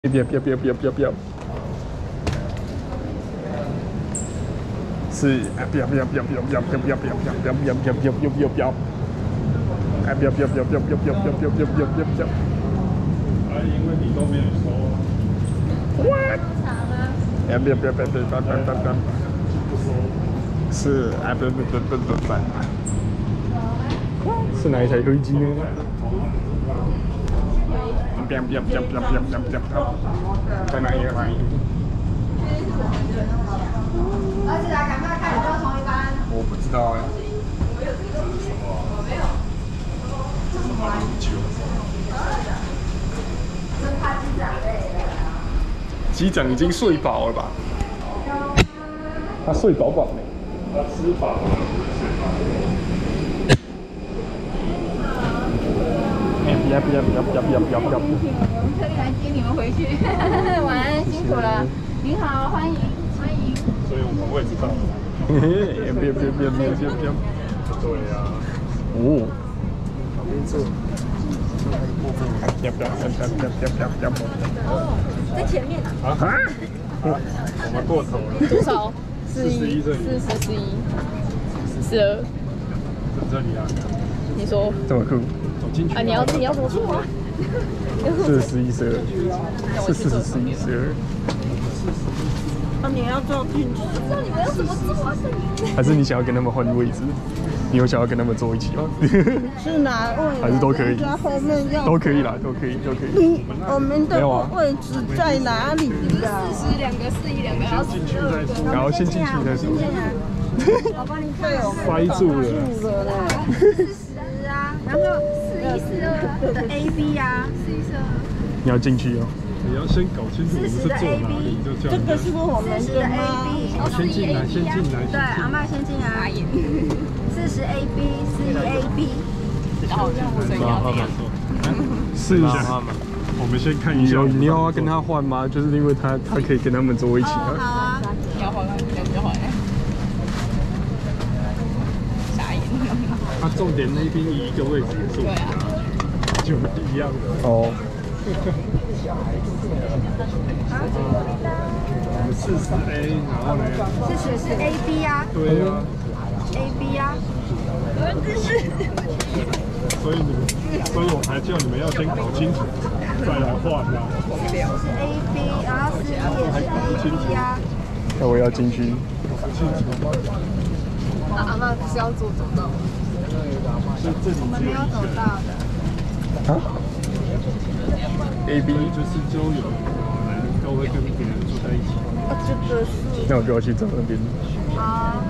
不要，是啊，不要，哎，不要， 因为你都没有收。 What？ 哎，不要，是啊，不，是哪一台飞机呢？在哪一个哪一？ 儿子啊，赶快看有没有同一班。 我不知道哎。 真怕机长累了。 机长已经睡饱了吧？他睡饱饱呢。 他吃饱了，睡饱了。 不要！ 我们特地来接你们回去，晚安，辛苦了。您好，欢迎。 所以我也知道。 不要。 对呀。 哦。 旁边坐。 哦，在前面啊。 啊？我们过头了。 多少 ？41这里。 42。 这里啊。 你说。 这么酷。 啊，你要怎么做啊 ？41、12，是41、12。 啊，你要坐进去。 不知道你们要怎么做啊？ 还是你想要跟他们换位置？你有想要跟他们坐一起吗？ 是哪位？ 还是都可以？ 在后面要。 都可以啦，都可以。 我们的位置在哪里呀 ？42个，41两个，然后进去再说。 然后先进去再说。 我帮你看。 塞住了。 40啊，然后4142的 AB 啊，4142。 你要进去哦。 你要先搞清楚我们是坐哪里，就这样。 这个是我们的吗？ 先进来。 对，阿嬷先进来。40 AB， 41 AB。然后所以你要这样。 是吗？ 我们先看一下。 你要跟他换吗？就是因为他可以跟他们坐一起啊。 好啊。你要换吗？你要换。傻眼。 他重点那边一个位置坐。对啊。就一样的。 哦。 我们40A， 然后呢 ？40是 AB 啊。 对啊。 AB 啊。 所以我才叫你们要先搞清楚，再来换啊。 是 AB， 然后41也是 AB 啊。 那我要进去。 不清楚。 阿嬷不是要做走道吗？我们没有走道的。 啊？AB 就是就有人都会跟别人坐在一起。 这个是。 那我就要去找那边。 好。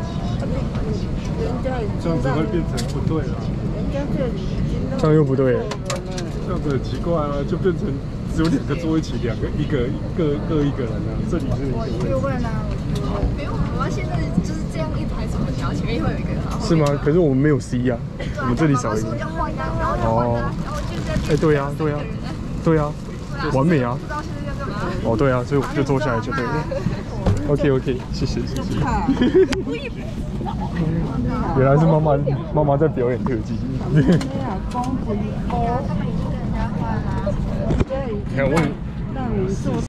这样子会变成不对了。 人家这里已经。 这样又不对。 这样子很奇怪啊，就变成只有2个坐一起，各一个人啊。这里是一个位置。 我去问啊，不用，我们现在就是这样一排走，然后前面会有一个。 是吗？可是我们没有 C 呀，我们这里少一个。 哦。 哎，对呀，完美啊！哦，对啊，所以我就坐下来就对了。OK， 谢谢。原来是妈妈在表演特技。你看我。